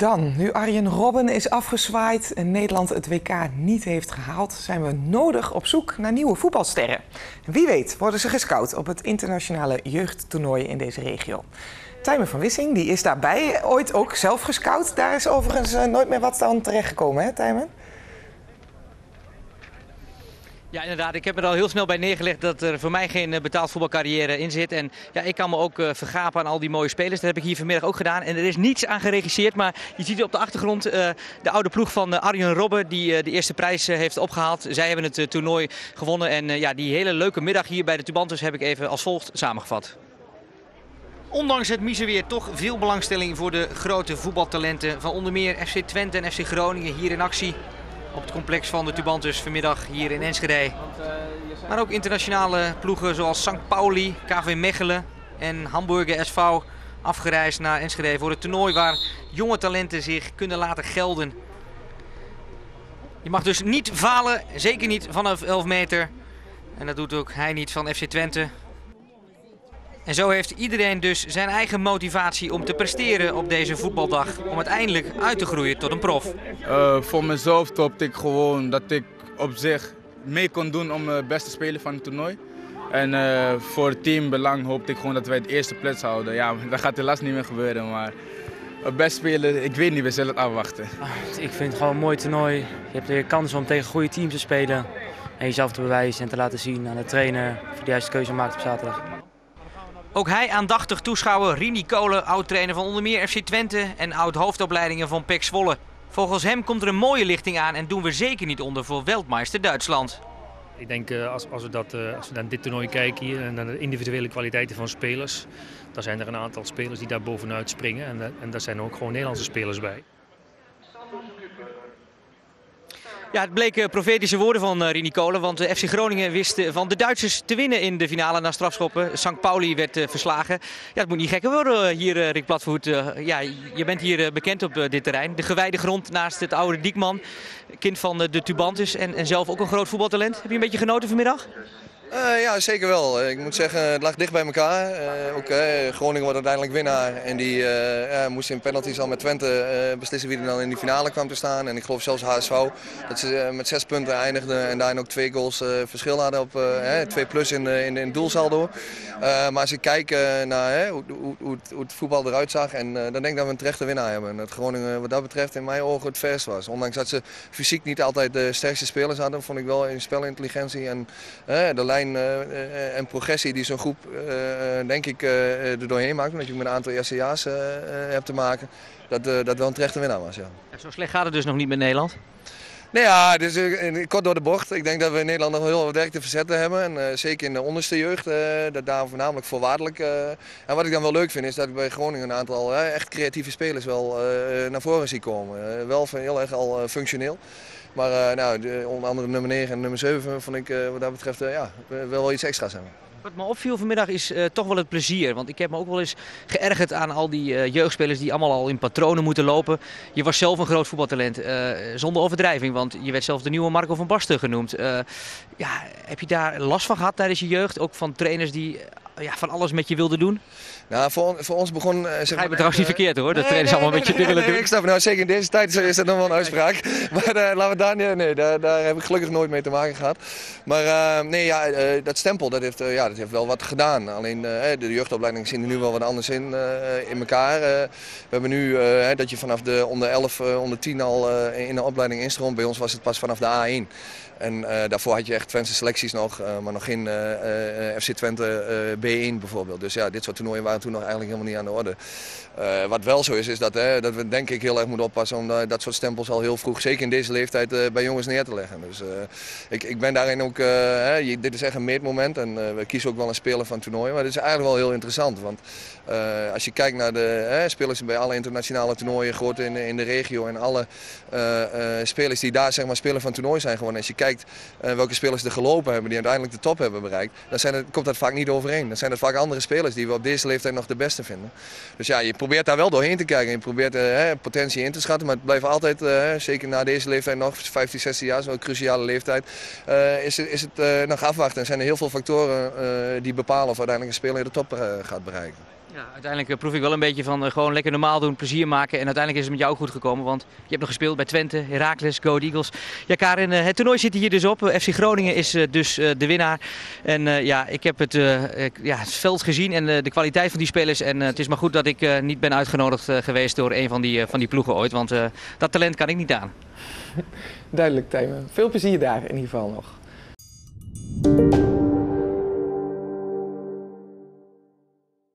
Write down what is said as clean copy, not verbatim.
Dan, nu Arjen Robben is afgezwaaid en Nederland het WK niet heeft gehaald, zijn we nodig op zoek naar nieuwe voetbalsterren. Wie weet worden ze gescout op het internationale jeugdtoernooi in deze regio. Tijmen van Wissing die is daarbij, ooit ook zelf gescout. Daar is overigens nooit meer wat aan terechtgekomen, hè Tijmen? Ja, inderdaad. Ik heb er al heel snel bij neergelegd dat er voor mij geen betaald voetbalcarrière in zit. En ja, ik kan me ook vergapen aan al die mooie spelers. Dat heb ik hier vanmiddag ook gedaan. En er is niets aan geregisseerd. Maar je ziet op de achtergrond de oude ploeg van Arjen Robben die de eerste prijs heeft opgehaald. Zij hebben het toernooi gewonnen. En ja, die hele leuke middag hier bij de Tubantes heb ik even als volgt samengevat. Ondanks het miseweer toch veel belangstelling voor de grote voetbaltalenten van onder meer FC Twente en FC Groningen hier in actie. Op het complex van de Tubantes vanmiddag hier in Enschede. Maar ook internationale ploegen zoals St. Pauli, KV Mechelen en Hamburger SV afgereisd naar Enschede voor het toernooi waar jonge talenten zich kunnen laten gelden. Je mag dus niet falen, zeker niet vanaf 11 meter. En dat doet ook hij niet van FC Twente. En zo heeft iedereen dus zijn eigen motivatie om te presteren op deze voetbaldag. Om uiteindelijk uit te groeien tot een prof. Voor mezelf hoopte ik gewoon dat ik op zich mee kon doen om het beste speler van het toernooi. En voor het teambelang hoopte ik gewoon dat wij het eerste plaats houden. Ja, dat gaat helaas niet meer gebeuren, maar het beste spelen, ik weet niet, we zullen het afwachten. Ik vind het gewoon een mooi toernooi. Je hebt weer kans om tegen goede teams te spelen. En jezelf te bewijzen en te laten zien aan de trainer of je de juiste keuze maakt op zaterdag. Ook hij aandachtig toeschouwer Rini Kolen, oud-trainer van onder meer FC Twente en oud-hoofdopleidingen van PEC Zwolle. Volgens hem komt er een mooie lichting aan en doen we zeker niet onder voor Weltmeister Duitsland. Ik denk als we naar dit toernooi kijken hier en naar de individuele kwaliteiten van spelers, dan zijn er een aantal spelers die daar bovenuit springen en daar zijn ook gewoon Nederlandse spelers bij. Ja, het bleken profetische woorden van Rini Kolen, want FC Groningen wist van de Duitsers te winnen in de finale na strafschoppen. St. Pauli werd verslagen. Ja, het moet niet gekker worden hier, Rick Platvoet. Ja, je bent hier bekend op dit terrein. De gewijde grond naast het oude Diekman, kind van de Tubantes en zelf ook een groot voetbaltalent. Heb je een beetje genoten vanmiddag? Ja, zeker wel. Ik moet zeggen, het lag dicht bij elkaar. Groningen wordt uiteindelijk winnaar. En die moest in penalties al met Twente beslissen wie er dan in die finale kwam te staan. En ik geloof zelfs HSV dat ze met 6 punten eindigden en daarin ook 2 goals verschil hadden op 2 plus in het doelsaldo. Maar als ik kijk naar hoe het voetbal eruit zag, en dan denk ik dat we een terechte winnaar hebben. En dat Groningen wat dat betreft in mijn ogen het verst was. Ondanks dat ze fysiek niet altijd de sterkste spelers hadden, vond ik wel in spelintelligentie en de lijn en progressie die zo'n groep denk ik er doorheen maakt, omdat je met een aantal RCA's hebt te maken, dat wel een terechte winnaar was. Ja. Zo slecht gaat het dus nog niet met Nederland? Nou ja, dus kort door de bocht. Ik denk dat we in Nederland nog heel wat werk te verzetten hebben. En zeker in de onderste jeugd, dat daar voornamelijk voorwaardelijk. En wat ik dan wel leuk vind is dat ik bij Groningen een aantal echt creatieve spelers wel naar voren zie komen. Wel heel erg al functioneel. Maar onder andere nummer 9 en nummer 7 vond ik wat dat betreft wel iets extra's hebben. Wat me opviel vanmiddag is toch wel het plezier. Want ik heb me ook wel eens geërgerd aan al die jeugdspelers die allemaal al in patronen moeten lopen. Je was zelf een groot voetbaltalent, zonder overdrijving. Want je werd zelf de nieuwe Marco van Basten genoemd. Heb je daar last van gehad tijdens je jeugd? Ook van trainers die van alles met je wilden doen? Nou, voor ons begon... Ga je me trouwens niet verkeerd hoor, dat trainers allemaal met je willen doen. Ik snap nou, zeker in deze tijd is dat nog wel een uitspraak. Maar laten we daar heb ik gelukkig nooit mee te maken gehad. Maar dat stempel, dat heeft wel wat gedaan. Alleen de jeugdopleidingen zien er nu wel wat anders in elkaar. We hebben nu dat je vanaf de onder 11, onder 10 al in de opleiding instroomt. Bij ons was het pas vanaf de A1. En daarvoor had je echt Twentse selecties nog, maar nog geen FC Twente B1 bijvoorbeeld. Dus ja, dit soort toernooien waren toen nog eigenlijk helemaal niet aan de orde. Wat wel zo is dat we denk ik heel erg moeten oppassen om dat soort stempels al heel vroeg, zeker in deze leeftijd, bij jongens neer te leggen. Dus ik ben daarin ook, dit is echt een meetmoment en we kiezen ook wel een speler van het toernooi. Maar dit is eigenlijk wel heel interessant, want als je kijkt naar de spelers bij alle internationale toernooien, groot in de regio en alle spelers die daar zeg maar speler van het toernooi zijn geworden. Als je kijkt welke spelers er gelopen hebben die uiteindelijk de top hebben bereikt, dan komt dat vaak niet overeen. Dan zijn het vaak andere spelers die we op deze leeftijd nog de beste vinden. Dus ja, je probeert daar wel doorheen te kijken. Je probeert potentie in te schatten, maar het blijft altijd, zeker na deze leeftijd nog, 15, 16 jaar, zo'n cruciale leeftijd, is het nog afwachten. Er zijn er heel veel factoren die bepalen of uiteindelijk een speler de top gaat bereiken. Ja, uiteindelijk proef ik wel een beetje van gewoon lekker normaal doen, plezier maken. En uiteindelijk is het met jou ook goed gekomen, want je hebt nog gespeeld bij Twente, Heracles, Go Ahead Eagles. Ja, Karin, het toernooi zit hier dus op. FC Groningen is dus de winnaar. En ja, ik heb het veld gezien en de kwaliteit van die spelers. En het is maar goed dat ik niet ben uitgenodigd geweest door een van die ploegen ooit, want dat talent kan ik niet aan. Duidelijk, Tijmen. Veel plezier daar in ieder geval nog.